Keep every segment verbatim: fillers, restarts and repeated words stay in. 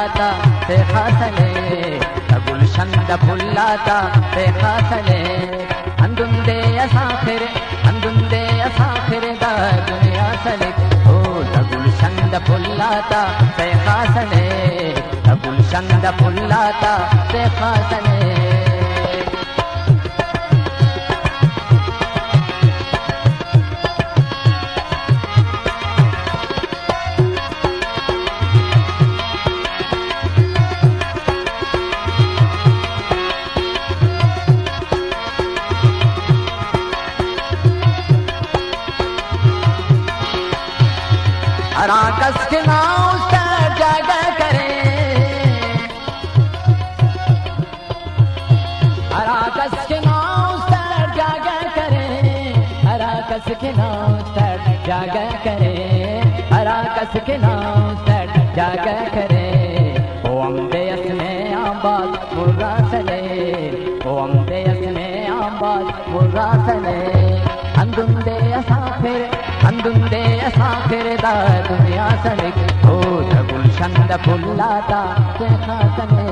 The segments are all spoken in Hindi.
पुल्लाता ते खासले गुलशंद पुल्लाता ते खासले अंदुंदे असाखिर अंदुंदे असाखिर दा दुनिया सले ओ गुलशंद पुल्लाता ते खासले गुलशंद पुल्लाता ते खासले अराकस के नाव से जागा करे अराकस के नाव से जागा करे अराकस के नाव से जागा करे अराकस के नाव से जागा करे ओ अम्बे असने आबाद मुर्रा सले ओ अम्बे असने आबाद मुर्रा सले अंदुंदे असाफिर अंदुंदे असाखिर दा दुनिया सड़क ओ गुलशंद पुल्लाता ते खासले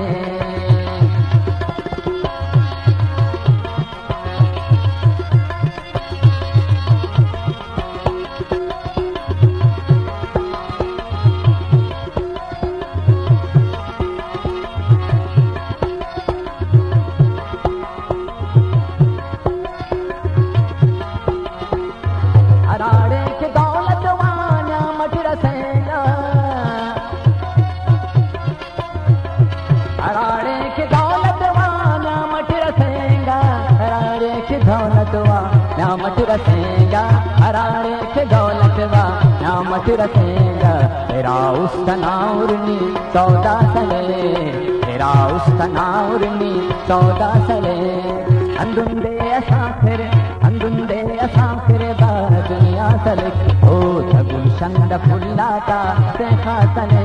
नामत रसेगा अराड़े के दौलतवा नामत रसेगा तेरा उस्तनाउरनी सौदा सले तेरा उस्तनाउरनी सौदा सले अंदुंदे असाखिर अंदुंदे असाखिर दा दुनिया सले ओ गुलशंद पुल्लाता ते खासले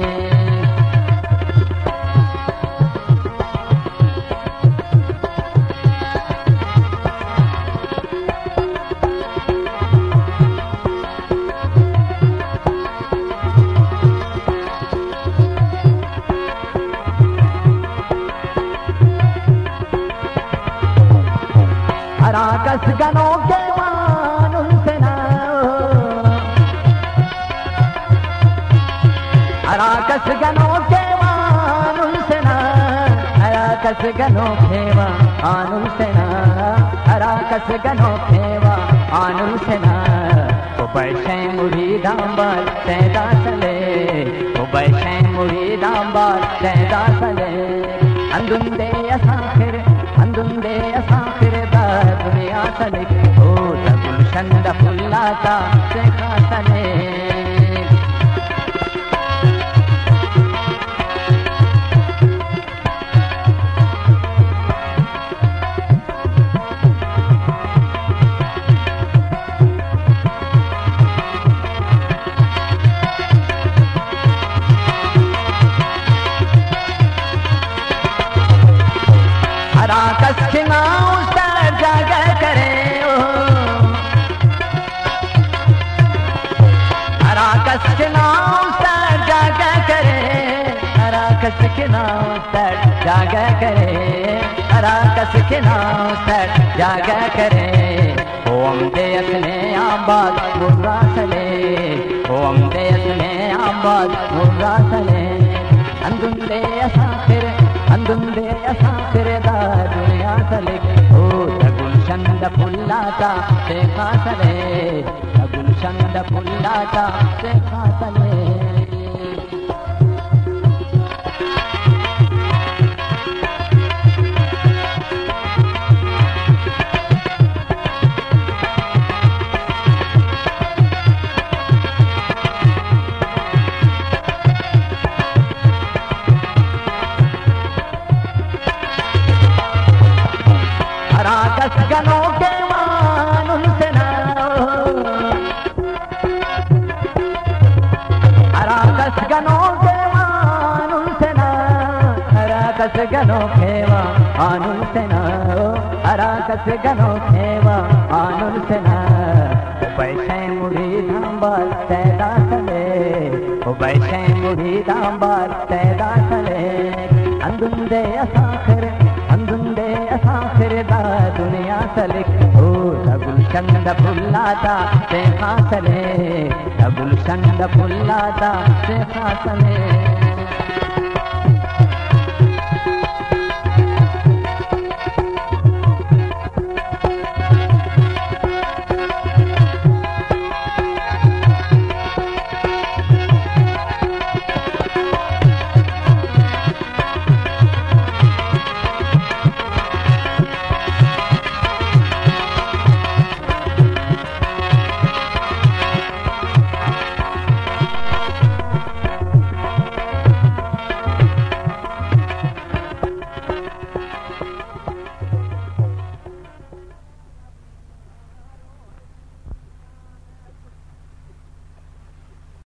अराकस गनों के वानुल से ना अराकस गनों के वानुल से ना अराकस गनों के वानुल से ना अराकस गनों के वानुल से ना ओ बैठे मुड़ी दांबार सैदा सले ओ बैठे मुड़ी दांबार सैदा सले अंदुंदे असाखिर अंदुंदे असाखिर दुनिया सले ओ गुलशंद पुल्लाता ते खासले अराकस के नाव से जागा करे ओ अराकस के नाव से जागा करे अराकस के नाव से जागा करे अराकस के नाव से जागा करे ओ अम्बे असने आबाद मुर्रा सले ओ अम्बे असने आबाद मुर्रा सले अंदुंदे असाखिर अंदुंदे असाखिर दा दुनिया सले ओ गुलशंद पुल्लाता ते खासले गुलशंद पुल्लाता ते खासले अराकस गनों के वानुल से ना अराकस गनों के वानुल से ना अराकस गनों के वानुल से ना अराकस गनों के वानुल से ना बैठे मुड़ी धांबाल सैदा सले ओ बैशे मुरीदा बार तैदा चले अंदुंदे असाखिर अंदुंदे असाखिर दा दुनिया सलिक ओ गुलशन दा फुल्लादा ते खासले गुलशन दा फुल्लादा ते खासले